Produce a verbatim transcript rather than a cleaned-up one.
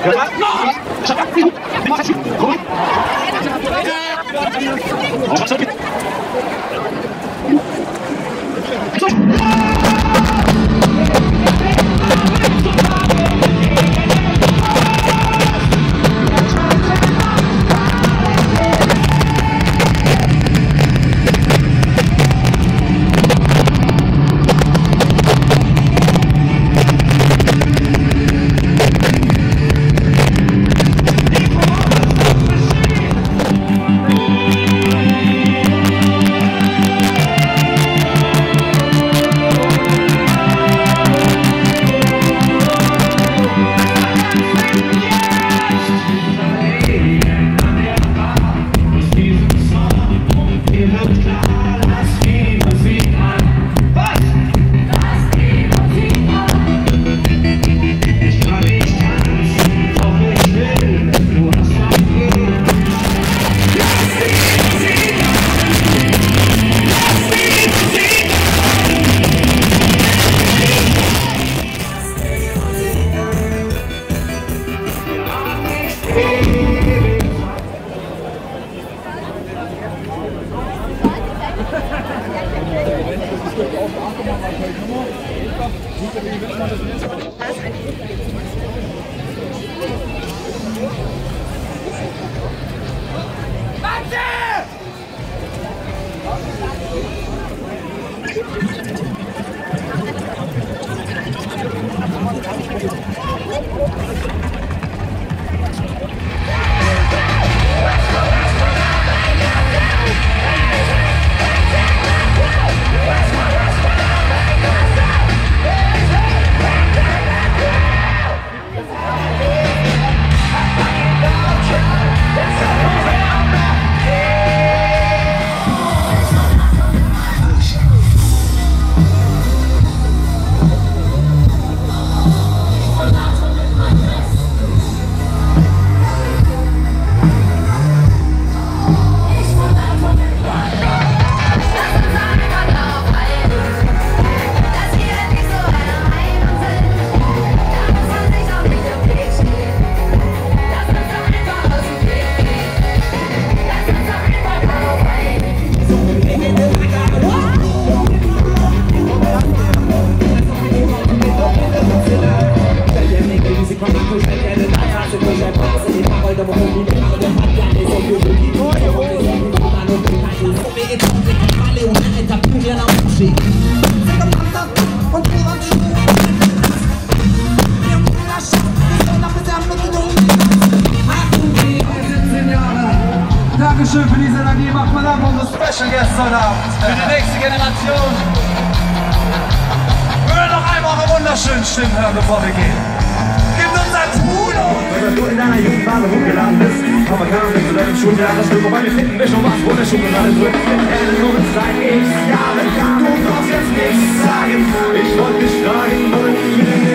Dankeschön für diese Energie. Macht mal ab unsere Special Guests heute Abend. Für die nächste Generation. Wir wollen noch einmal eure wunderschönen Stimmen hören, bevor wir gehen. Gebt uns ein Bruno! Wenn du in deiner Jugendphase hochgeladen bist, aber kam nicht zu deinem Schuljahresstück, wobei wir finden dich schon was, wo der Schublade drückt. Erinnerungen seit x Jahren, du brauchst jetzt nichts sagen. Ich wollte dich fragen, wollen wir